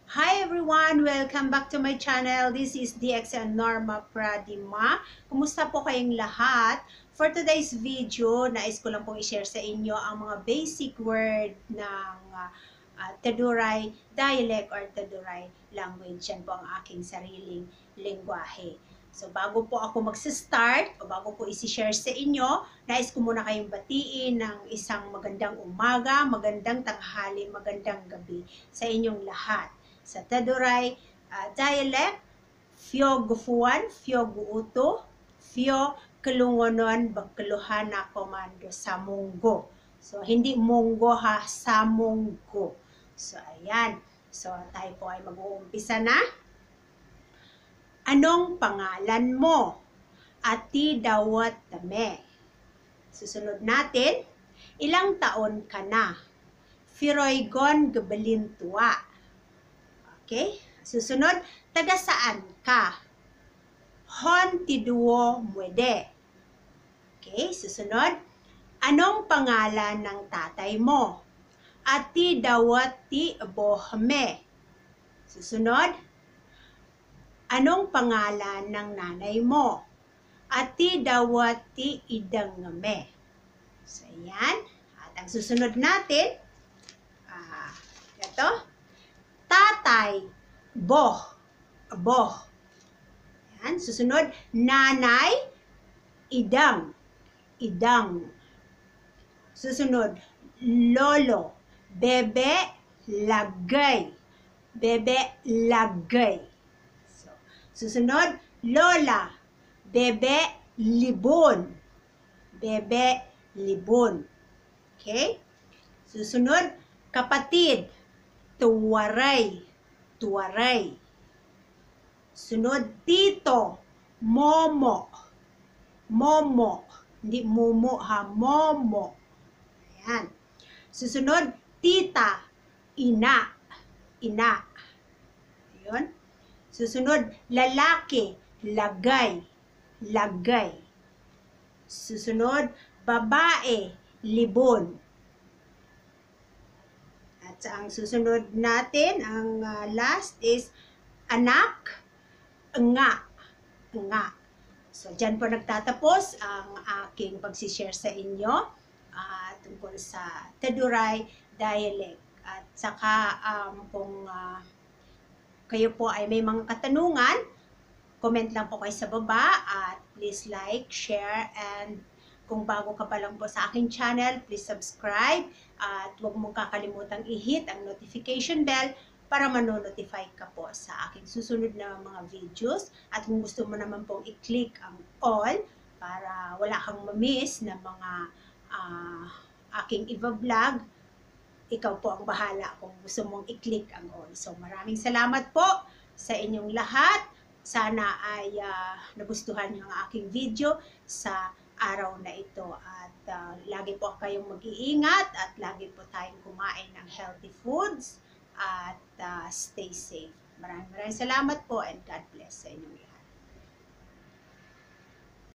Hi everyone! Welcome back to my channel. This is DXN Norma Pradima. Kumusta po kayong lahat? For today's video, nais ko lang pong i-share sa inyo ang mga basic word ng Teduray dialect or Teduray language. Yan po ang aking sariling lengguwahe. So bago po ako mag-start o bago po isi-share sa inyo, nais ko muna kayong batiin ng isang magandang umaga, magandang tanghali, magandang gabi sa inyong lahat. Sa Teduray dialect, Fyo gufuan, Fyo guuto, Fyo kelungonon, bagkeluhan na komando sa munggo. So, hindi munggo ha, sa munggo. So, ayan. So, tayo po ay mag-uumpisa na. Anong pangalan mo? Ati dawat tame. Susunod natin, ilang taon ka na? Firoygon gabalintua. Okay? Susunod, taga saan ka? Hon tiduo mwede. Okay? Susunod, anong pangalan ng tatay mo? Ati dawat ti bohme. Susunod, anong pangalan ng nanay mo? Ati dawat ti idangame. So, yan. At ang susunod natin, ito, tatay, boh. Yan. Susunod, nanay, idang. Susunod, lolo, bebe, lagay. So, susunod, lola, bebe, libon. Okay? Susunod, kapatid, tuwaray. Sunod, tito, momo. Hindi momo ha, momo. Ayan. Susunod, tita, ina. Ayun. Susunod, lalaki, lagay. Susunod, babae, libon. At ang susunod natin, ang last is anak, nga. So, dyan po nagtatapos ang aking pagsishare sa inyo tungkol sa Teduray dialect. At saka kung kayo po ay may mga katanungan, comment lang po kayo sa baba at please like, share, and kung bago ka pa lang po sa aking channel, please subscribe at huwag mong kakalimutang i-hit ang notification bell para manonotify ka po sa aking susunod na mga videos. At kung gusto mo naman pong i-click ang all para wala kang ma-miss na mga aking iba-vlog, ikaw po ang bahala kung gusto mong i-click ang all. So maraming salamat po sa inyong lahat. Sana ay nagustuhan niyo ang aking video sa araw na ito. At lagi po kayong mag-iingat at lagi po tayong kumain ng healthy foods at stay safe. Maraming salamat po and God bless sa inyong lahat.